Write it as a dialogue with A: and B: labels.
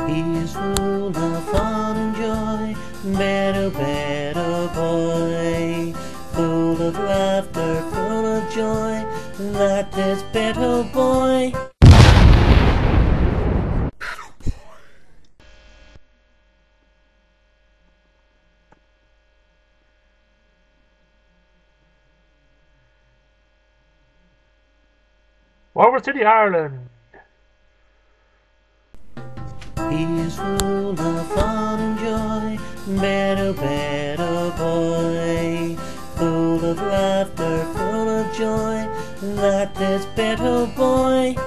A: He's full of fun and joy, Bedoboy, full of laughter, full of joy, that is Bedoboy.
B: Waterford City, Ireland.
A: He's full of fun and joy, Bedoboy, full of laughter, full of joy, that is Bedoboy.